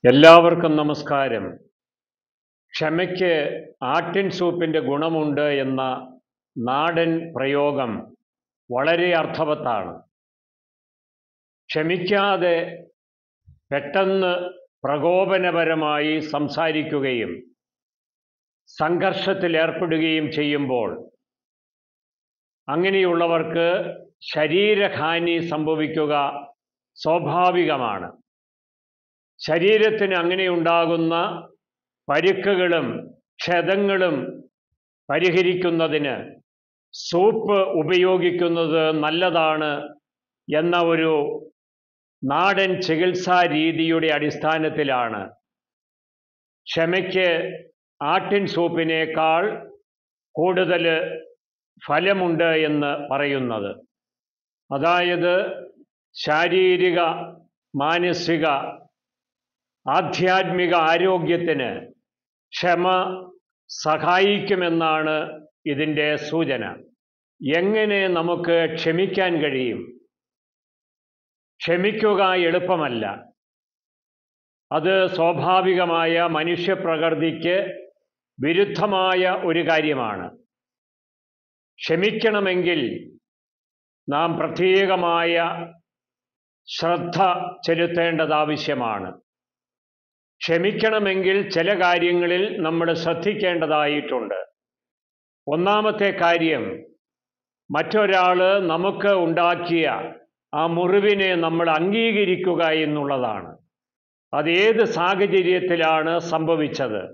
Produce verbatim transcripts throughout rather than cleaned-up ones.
എല്ലാവർക്കും നമസ്കാരം. ക്ഷമയ്ക്ക് ആട്ടിൻ സൂപ്പിൻ്റെ ഗുണമുണ്ട് എന്ന നാടൻ പ്രയോഗം വളരെ അർത്ഥവത്താണ്. ക്ഷമിക്കാതെ പെട്ടെന്ന് പ്രകോപനപരമായി സംസാരിക്കുകയും സംഘർഷത്തിലേർപ്പെടുകയും ചെയ്യുമ്പോൾ അങ്ങനെയുള്ളവർക്ക് ശരീരഹാനി സംഭവിക്കുക സ്വാഭാവികമാണ്. ശരീരത്തിന് അങ്ങനെയുണ്ടാകുന്ന പരിക്കുകളും ക്ഷതങ്ങളും പരിഹരിക്കുന്നതിന് സൂപ്പ് ഉപയോഗിക്കുന്നത് നല്ലതാണ് എന്ന ഒരു നാടൻ ചികിത്സാ രീതിയുടെ അടിസ്ഥാനത്തിലാണ് ക്ഷമയ്ക്ക് ആട്ടിൻ സൂപ്പിനേക്കാൾ കൂടുതൽ ഫലമുണ്ട് എന്ന് പറയുന്നത്. അതായത് ശാരീരിക, മാനസിക, ആധ്യാത്മിക ആരോഗ്യത്തിന് ക്ഷമ സഹായിക്കുമെന്നാണ് ഇതിൻ്റെ സൂചന. എങ്ങനെ നമുക്ക് ക്ഷമിക്കാൻ കഴിയും? ക്ഷമിക്കുക എളുപ്പമല്ല. അത് സ്വാഭാവികമായ മനുഷ്യപ്രകൃതിക്ക് വിരുദ്ധമായ ഒരു കാര്യമാണ്. ക്ഷമിക്കണമെങ്കിൽ നാം പ്രത്യേകമായ ശ്രദ്ധ ചെലുത്തേണ്ടത് ആവശ്യമാണ്. ക്ഷമിക്കണമെങ്കിൽ ചില കാര്യങ്ങളിൽ നമ്മൾ ശ്രദ്ധിക്കേണ്ടതായിട്ടുണ്ട്. ഒന്നാമത്തെ കാര്യം, മറ്റൊരാൾ നമുക്ക് ഉണ്ടാക്കിയ ആ മുറിവിനെ നമ്മൾ അംഗീകരിക്കുക എന്നുള്ളതാണ്. അത് ഏത് സാഹചര്യത്തിലാണ് സംഭവിച്ചത്?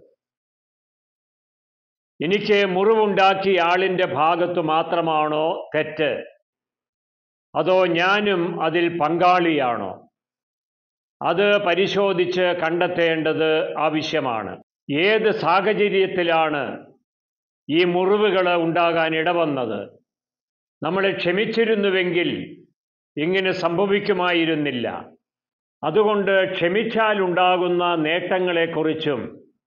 എനിക്ക് മുറിവുണ്ടാക്കിയ ആളിൻ്റെ ഭാഗത്തു മാത്രമാണോ തെറ്റ്? അതോ ഞാനും അതിൽ പങ്കാളിയാണോ? അത് പരിശോധിച്ച് കണ്ടെത്തേണ്ടത് ആവശ്യമാണ്. ഏത് സാഹചര്യത്തിലാണ് ഈ മുറിവുകൾ ഉണ്ടാകാൻ ഇടവന്നത്? നമ്മൾ ക്ഷമിച്ചിരുന്നുവെങ്കിൽ ഇങ്ങനെ സംഭവിക്കുമായിരുന്നില്ല. അതുകൊണ്ട് ക്ഷമിച്ചാലുണ്ടാകുന്ന നേട്ടങ്ങളെക്കുറിച്ചും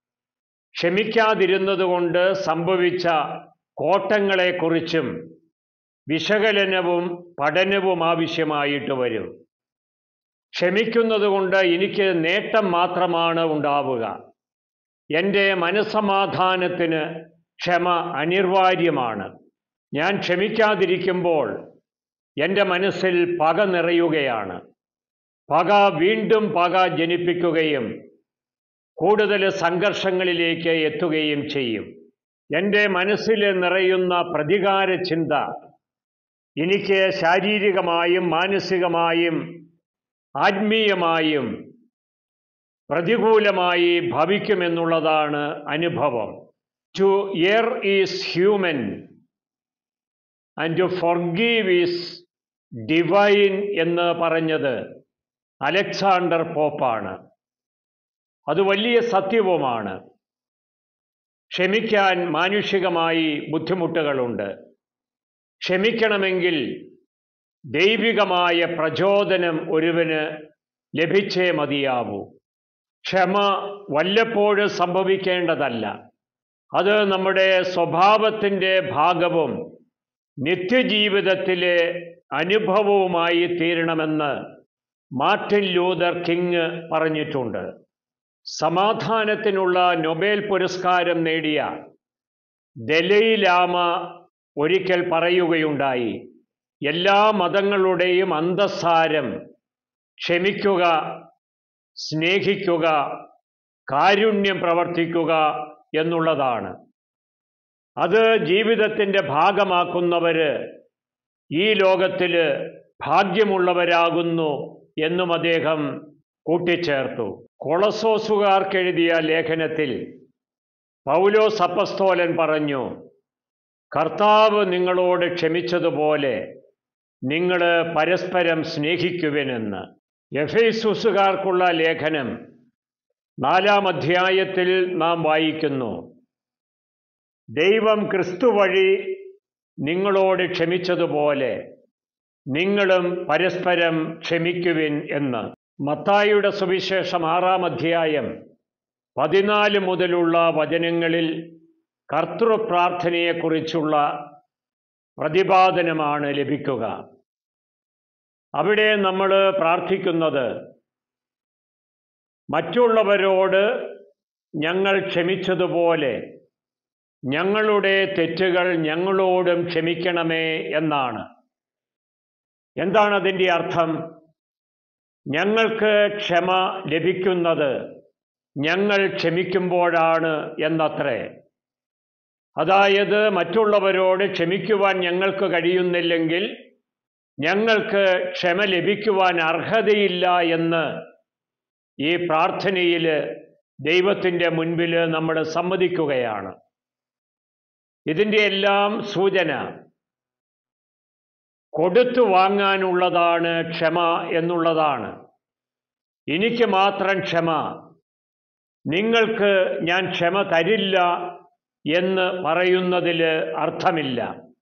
ക്ഷമിക്കാതിരുന്നതുകൊണ്ട് സംഭവിച്ച കോട്ടങ്ങളെക്കുറിച്ചും വിശകലനവും പഠനവും ആവശ്യമായിട്ട് വരും. ക്ഷമിക്കുന്നത് കൊണ്ട് എനിക്ക് നേട്ടം മാത്രമാണ് ഉണ്ടാവുക. എൻ്റെ മനസ്സമാധാനത്തിന് ക്ഷമ അനിവാര്യമാണ്. ഞാൻ ക്ഷമിക്കാതിരിക്കുമ്പോൾ എൻ്റെ മനസ്സിൽ പക നിറയുകയാണ്. പക വീണ്ടും പക ജനിപ്പിക്കുകയും കൂടുതൽ സംഘർഷങ്ങളിലേക്ക് എത്തുകയും ചെയ്യും. എൻ്റെ മനസ്സിൽ നിറയുന്ന പ്രതികാര ചിന്ത എനിക്ക് ശാരീരികമായും മാനസികമായും ആത്മീയമായും പ്രതികൂലമായി ഭവിക്കുമെന്നുള്ളതാണ് അനുഭവം. To err is human and to forgive is divine എന്ന് പറഞ്ഞത് അലക്സാണ്ടർ പോപ്പാണ്. അത് വലിയ സത്യവുമാണ്. ക്ഷമിക്കാൻ മാനുഷികമായി ബുദ്ധിമുട്ടുകളുണ്ട്. ക്ഷമിക്കണമെങ്കിൽ ദൈവികമായ പ്രചോദനം ഒരുവന് ലഭിച്ചേ മതിയാവൂ. ക്ഷമ വല്ലപ്പോഴും സംഭവിക്കേണ്ടതല്ല. അത് നമ്മുടെ സ്വഭാവത്തിൻ്റെ ഭാഗവും നിത്യജീവിതത്തിലെ അനുഭവവുമായി തീരണമെന്ന് മാർട്ടിൻ ലൂതർ കിങ് പറഞ്ഞിട്ടുണ്ട്. സമാധാനത്തിനുള്ള നൊബേൽ പുരസ്കാരം നേടിയ ദലൈ ലാമ ഒരിക്കൽ പറയുകയുണ്ടായി, എല്ലാ മതങ്ങളുടെയും അന്തഃസാരം ക്ഷമിക്കുക, സ്നേഹിക്കുക, കാരുണ്യം പ്രവർത്തിക്കുക എന്നുള്ളതാണ്. അത് ജീവിതത്തിൻ്റെ ഭാഗമാക്കുന്നവർ ഈ ലോകത്തിൽ ഭാഗ്യമുള്ളവരാകുന്നു എന്നും അദ്ദേഹം കൂട്ടിച്ചേർത്തു. കൊളസോസുകാർക്കെഴുതിയ ലേഖനത്തിൽ പൗലോസ് അപ്പസ്തോലൻ പറഞ്ഞു, കർത്താവ് നിങ്ങളോട് ക്ഷമിച്ചതുപോലെ നിങ്ങൾ പരസ്പരം സ്നേഹിക്കുവിനെന്ന്. എഫേസുസുകാർക്കുള്ള ലേഖനം നാലാം അധ്യായത്തിൽ നാം വായിക്കുന്നു, ദൈവം ക്രിസ്തു വഴി നിങ്ങളോട് ക്ഷമിച്ചതുപോലെ നിങ്ങളും പരസ്പരം ക്ഷമിക്കുവിൻ എന്ന്. മത്തായിയുടെ സുവിശേഷം ആറാം അധ്യായം പതിനാല് മുതലുള്ള വചനങ്ങളിൽ കർത്തൃപ്രാർത്ഥനയെക്കുറിച്ചുള്ള പ്രതിപാദനമാണ് ലഭിക്കുക. അവിടെ നമ്മൾ പ്രാർത്ഥിക്കുന്നത് മറ്റുള്ളവരോട് ഞങ്ങൾ ക്ഷമിച്ചതുപോലെ ഞങ്ങളുടെ തെറ്റുകൾ ഞങ്ങളോടും ക്ഷമിക്കണമേ എന്നാണ്. എന്താണ് അതിൻ്റെ അർത്ഥം? ഞങ്ങൾക്ക് ക്ഷമ ലഭിക്കുന്നത് ഞങ്ങൾ ക്ഷമിക്കുമ്പോഴാണ് എന്നത്രേ. അതായത് മറ്റുള്ളവരോട് ക്ഷമിക്കുവാൻ ഞങ്ങൾക്ക് കഴിയുന്നില്ലെങ്കിൽ ഞങ്ങൾക്ക് ക്ഷമ ലഭിക്കുവാൻ അർഹതയില്ല എന്ന് ഈ പ്രാർത്ഥനയിൽ ദൈവത്തിൻ്റെ മുൻപിൽ നമ്മൾ സമ്മതിക്കുകയാണ്. ഇതിൻ്റെ എല്ലാം സൂചന കൊടുത്തു വാങ്ങാനുള്ളതാണ് ക്ഷമ എന്നുള്ളതാണ്. എനിക്ക് മാത്രം ക്ഷമ, നിങ്ങൾക്ക് ഞാൻ ക്ഷമ തരില്ല എന്ന് പറയുന്നതിൽ അർത്ഥമില്ല.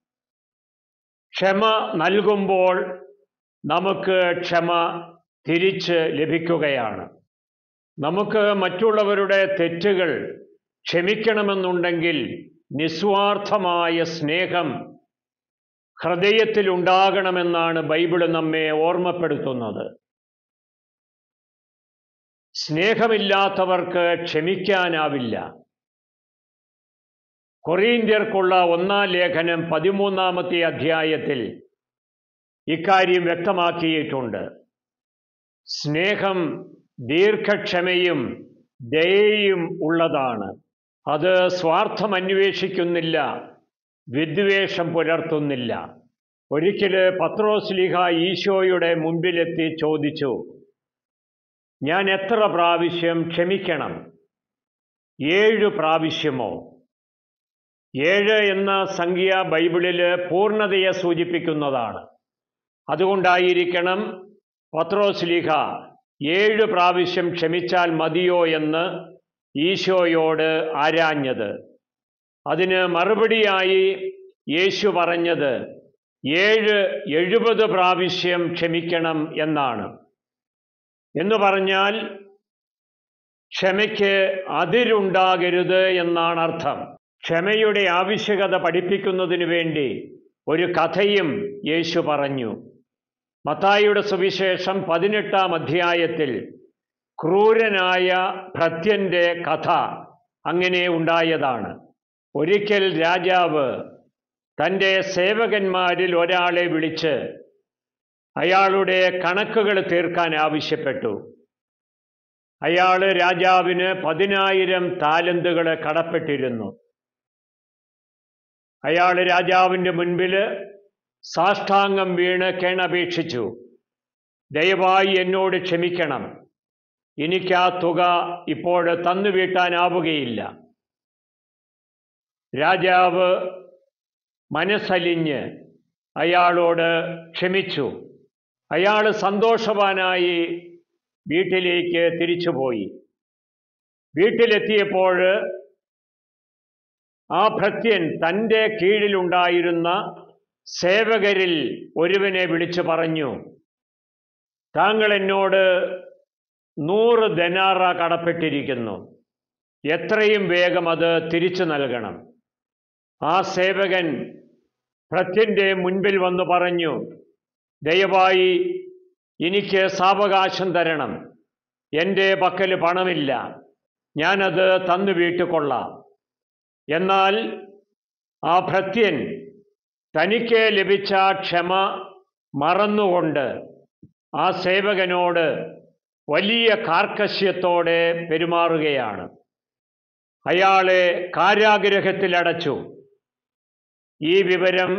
ക്ഷമ നൽകുമ്പോൾ നമുക്ക് ക്ഷമ തിരിച്ച് ലഭിക്കുകയാണ്. നമുക്ക് മറ്റുള്ളവരുടെ തെറ്റുകൾ ക്ഷമിക്കണമെന്നുണ്ടെങ്കിൽ നിസ്വാർത്ഥമായ സ്നേഹം ഹൃദയത്തിലുണ്ടാകണമെന്നാണ് ബൈബിൾ നമ്മെ ഓർമ്മപ്പെടുത്തുന്നത്. സ്നേഹമില്ലാത്തവർക്ക് ക്ഷമിക്കാനാവില്ല. കൊറിന്ത്യർക്കുള്ള ഒന്നാം ലേഖനം പതിമൂന്നാമത്തെ അധ്യായത്തിൽ ഇക്കാര്യം വ്യക്തമാക്കിയിട്ടുണ്ട്. സ്നേഹം ദീർഘക്ഷമയും ദയയും ഉള്ളതാണ്. അത് സ്വാർത്ഥം അന്വേഷിക്കുന്നില്ല, വിദ്വേഷം പുലർത്തുന്നില്ല. ഒരിക്കൽ പത്രോസ്ലീഹ ഈശോയുടെ മുമ്പിലെത്തി ചോദിച്ചു, ഞാൻ എത്ര പ്രാവശ്യം ക്ഷമിക്കണം? ഏഴ് പ്രാവശ്യമോ? ഏഴ് എന്ന സംഖ്യ ബൈബിളിൽ പൂർണ്ണതയെ സൂചിപ്പിക്കുന്നതാണ്. അതുകൊണ്ടായിരിക്കണം പത്രോസ്ലീഹ ഏഴ് പ്രാവശ്യം ക്ഷമിച്ചാൽ മതിയോ എന്ന് ഈശോയോട് ആരാഞ്ഞത്. അതിന് മറുപടിയായി യേശു പറഞ്ഞത് ഏഴ് എഴുപത് പ്രാവശ്യം ക്ഷമിക്കണം എന്നാണ്. എന്ന് പറഞ്ഞാൽ ക്ഷമയ്ക്ക് അതിരുണ്ടാകരുത് എന്നാണ് അർത്ഥം. ക്ഷമയുടെ ആവശ്യകത പഠിപ്പിക്കുന്നതിന് വേണ്ടി ഒരു കഥയും യേശു പറഞ്ഞു. മത്തായിയുടെ സുവിശേഷം പതിനെട്ടാം അധ്യായത്തിൽ ക്രൂരനായ ഭൃത്യൻ്റെ കഥ അങ്ങനെ ഉണ്ടായതാണ്. ഒരിക്കൽ രാജാവ് തൻ്റെ സേവകന്മാരിൽ ഒരാളെ വിളിച്ച് അയാളുടെ കണക്കുകൾ തീർക്കാൻ ആവശ്യപ്പെട്ടു. അയാൾ രാജാവിന് പതിനായിരം താലന്തുകൾ കടപ്പെട്ടിരുന്നു. അയാൾ രാജാവിൻ്റെ മുൻപിൽ സാഷ്ടാംഗം വീണ് കേണപേക്ഷിച്ചു, ദയവായി എന്നോട് ക്ഷമിക്കണം, എനിക്ക് ആ തുക ഇപ്പോൾ തന്നു വീട്ടാനാവുകയില്ല. രാജാവ് മനസ്സലിഞ്ഞ് അയാളോട് ക്ഷമിച്ചു. അയാൾ സന്തോഷവാനായി വീട്ടിലേക്ക് തിരിച്ചുപോയി. വീട്ടിലെത്തിയപ്പോൾ ആ ഭൃത്യൻ തൻ്റെ കീഴിലുണ്ടായിരുന്ന സേവകരിൽ ഒരുവനെ വിളിച്ചു പറഞ്ഞു, താങ്കൾ എന്നോട് നൂറ് ദനാറ കടപ്പെട്ടിരിക്കുന്നു, എത്രയും വേഗം അത് തിരിച്ചു നൽകണം. ആ സേവകൻ ഭൃത്യൻ്റെ മുൻപിൽ വന്നു പറഞ്ഞു, ദയവായി എനിക്ക് സാവകാശം തരണം, എൻ്റെ പക്കൽ പണമില്ല, ഞാനത് തന്നു വീട്ടിക്കൊള്ളാം. എന്നാൽ ആ ഭൃത്യൻ തനിക്ക് ലഭിച്ച ക്ഷമ മറന്നുകൊണ്ട് ആ സേവകനോട് വലിയ കാർക്കശ്യത്തോടെ പെരുമാറുകയാണ്. അയാളെ കാരാഗൃഹത്തിലടച്ചു. ഈ വിവരം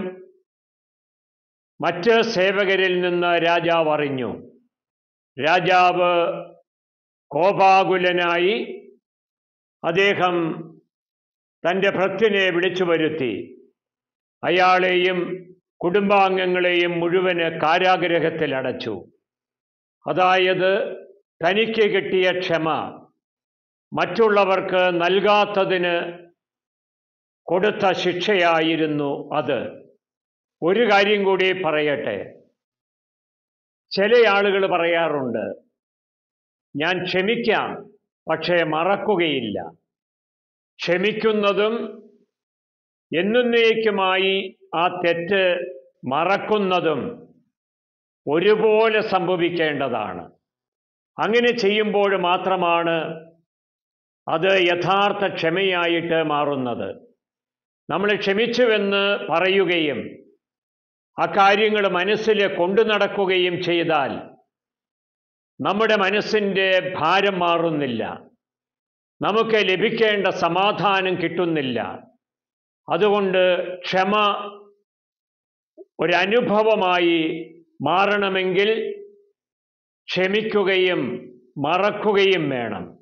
മറ്റ് സേവകരിൽ നിന്ന് രാജാവ് അറിഞ്ഞു. രാജാവ് കോപാകുലനായി അദ്ദേഹം തൻ്റെ ഭൃത്യനെ വിളിച്ചു വരുത്തി. അയാളെയും കുടുംബാംഗങ്ങളെയും മുഴുവന് കാരാഗൃഹത്തിലടച്ചു. അതായത് തനിക്ക് കിട്ടിയ ക്ഷമ മറ്റുള്ളവർക്ക് നൽകാത്തതിന് കൊടുത്ത ശിക്ഷയായിരുന്നു അത്. ഒരു കാര്യം കൂടി പറയട്ടെ. ചില ആളുകൾ പറയാറുണ്ട്, ഞാൻ ക്ഷമിക്കാം പക്ഷേ മറക്കുകയില്ല. ക്ഷമിക്കുന്നതും എന്നേക്കുമായി ആ തെറ്റ് മറക്കുന്നതും ഒരുപോലെ സംഭവിക്കേണ്ടതാണ്. അങ്ങനെ ചെയ്യുമ്പോൾ മാത്രമാണ് അത് യഥാർത്ഥ ക്ഷമയായിട്ട് മാറുന്നത്. നമ്മൾ ക്ഷമിച്ചുവെന്ന് പറയുകയും ആ കാര്യങ്ങൾ മനസ്സിൽ കൊണ്ടു നടക്കുകയും ചെയ്താൽ നമ്മുടെ മനസ്സിൻ്റെ ഭാരം മാറുന്നില്ല, നമുക്ക് ലഭിക്കേണ്ട സമാധാനം കിട്ടുന്നില്ല. അതുകൊണ്ട് ക്ഷമ ഒരനുഭവമായി മാറണമെങ്കിൽ ക്ഷമിക്കുകയും മറക്കുകയും വേണം.